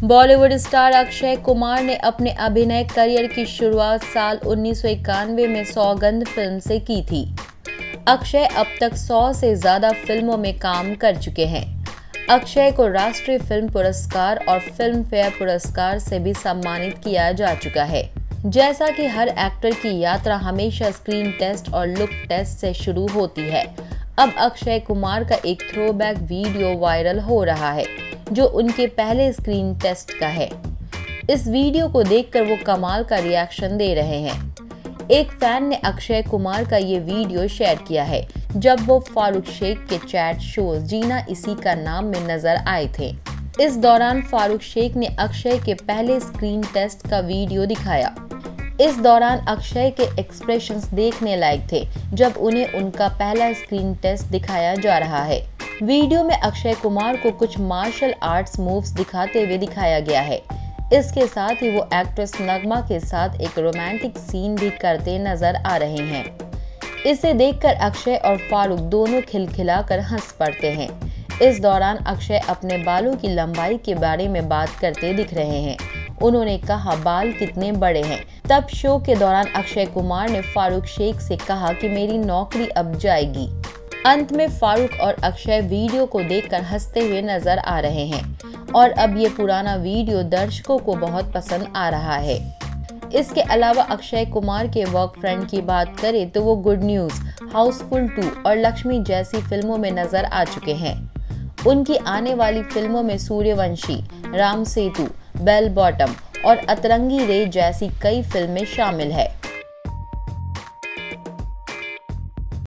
Bollywood star Akshay Kumar ने अपने अभिनय करियर की शुरुआत साल 1991 में सौगंध फिल्म से की थी। अक्षय अब तक 100 से ज्यादा फिल्मों में काम कर चुके हैं। अक्षय को राष्ट्रीय फिल्म पुरस्कार और फिल्म फेयर पुरस्कार से भी सम्मानित किया जा चुका है। जैसा कि हर एक्टर की यात्रा हमेशा स्क्रीन टेस्ट और लुक टेस्ट से शुरू होती है, अब अक्षय कुमार का एक थ्रोबैक वीडियो वायरल हो रहा है जो उनके पहले स्क्रीन टेस्ट का है। इस वीडियो को देखकर वो कमाल का रिएक्शन दे रहे हैं। एक फैन ने अक्षय कुमार का ये वीडियो शेयर किया है जब वो फारूक शेख के चैट शो जीना इसी का नाम में नजर आए थे। इस दौरान फारूक शेख ने अक्षय के पहले स्क्रीन टेस्ट का वीडियो दिखाया। इस दौरान अक्षय के एक्सप्रेशंस देखने लायक थे जब उन्हें उनका पहला स्क्रीन टेस्ट दिखाया जा रहा है। वीडियो में अक्षय कुमार को कुछ मार्शल आर्ट्स मूव्स दिखाते हुए दिखाया गया है। इसके साथ ही वो एक्ट्रेस नगमा के साथ एक रोमांटिक सीन भी करते नजर आ रहे हैं। इसे देखकर अक्षय और फारूक दोनों खिलखिलाकर हंस पड़ते हैं। इस दौरान अक्षय अपने बालों की लंबाई के बारे में बात करते दिख रहे हैं। उन्होंने कहा, बाल कितने बड़े हैं। तब शो के दौरान अक्षय कुमार ने फारूक शेख से कहा कि मेरी नौकरी अब जाएगी। अंत में फारूक और अक्षय वीडियो को देखकर हंसते हुए नजर आ रहे हैं और अब ये पुराना वीडियो दर्शकों को बहुत पसंद आ रहा है। इसके अलावा अक्षय कुमार के वर्क फ्रेंड की बात करें तो वो गुड न्यूज, हाउसफुल 2 और लक्ष्मी जैसी फिल्मों में नजर आ चुके हैं। उनकी आने वाली फिल्मों में सूर्यवंशी, राम सेतु, बेल बॉटम और अतरंगी रे जैसी कई फिल्में शामिल है।